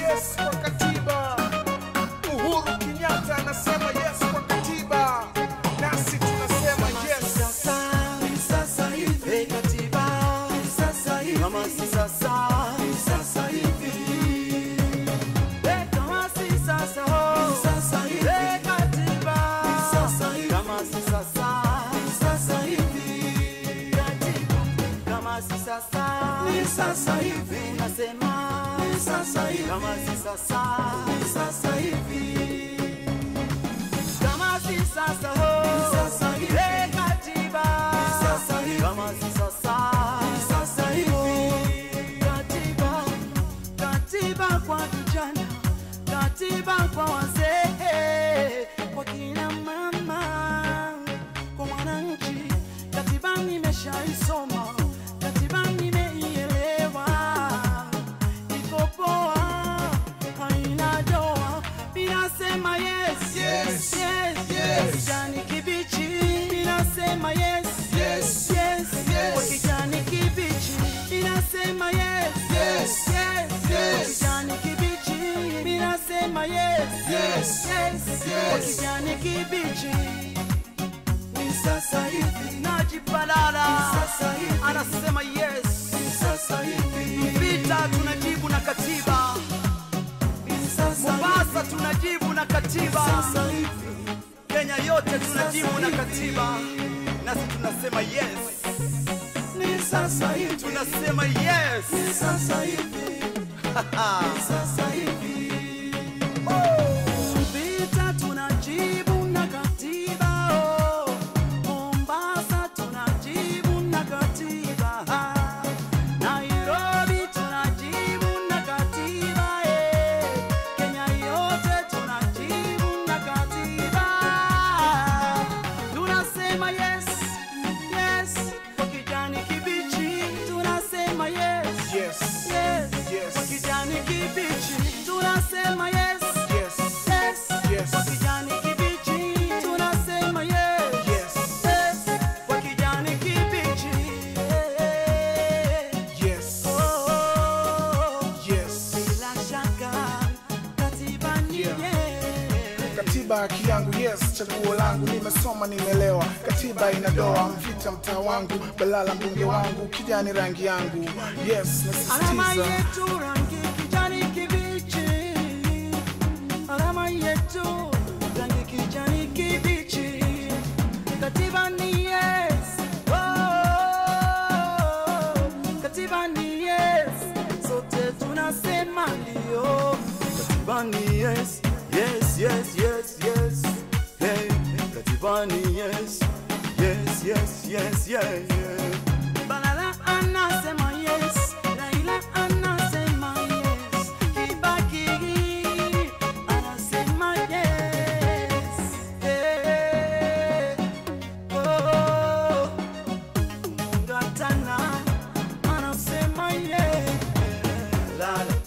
yes kwa katiba. Uhuru Kenyatta anasema yes kwa katiba. Nasi tunasema yes. Sasa hivi katiba. Sasa hivi kama si sasa hivi. Kama si sasa hivi katiba. Sasa hivi kama si sasa hivi katiba. Kama si sasa hivi nasema sasa hivi kama si sasa hivi. Kama si sasa hivi katiba. Sasa hivi kama si sasa hivi katiba. Katiba kwa vijana, katiba kwa wazee, kwa kina mama, kwa wananchi. Katiba nimeshaisoma, katiba nimeielewa, iko poa, haina doa. Ninasema yes, Yes, yes, yes. kijani kibichi. Ninasema yes, Yes, yes, yes. kwa kijani kibichi. Ninasema yes, Yes, yes, yes. kijani kibichi. Ninasema yes, Yes, yes, yes. kwa kijani kibichi. Ni sasa hivi Najipalala sasa hivi. anasema yes. Sasa hivi Vita tunajibu na katiba. Mombasa tunajibu na katiba. sasa hivi Kenya yote tunajibu na katiba. Nasi tunasema yes. ni sasa hivi Tunasema yes. sasa hivi sasa hivi. Vita tunajibu na katiba. Oh. Mombasa tunajibu na katiba. Nairobi tunajibu na katiba. Kenya yote tunajibu na katiba. Tunasema yes, yes, kwa kijani kibichi. Tunasema yes, Yes, yes, yes. kwa kijani kibichi. Tunasema yes, yes, yes, yes. kwa kijani kibichi. Tunasema yes, Yes, yes, kwa kijani kibichi. yes, Oh, yes. bila shaka katiba ni Yeah. yes. Katiba haki yangu, yes, chaguo langu, nimesoma nimeelewa. Katiba inadoa, Mvita mtaa wangu, Balala mbunge wangu, kijani rangi yangu. Yes, Alama nasisitiza. yetu rangi kijani kibichi. Alama yetu rangi kijani kibichi. Katiba ni yes. Oh, katiba ni yes. Sote tunasema ndio. Katiba ni yes. Yes, yes, yes, yes. Hey, katiba ni yes. Yes, yes, yes, yeah, yeah. Balala anasema yes, Raila anasema yes, Kibaki anasema yes. Hey, oh, Mungatana anasema yes. La, la.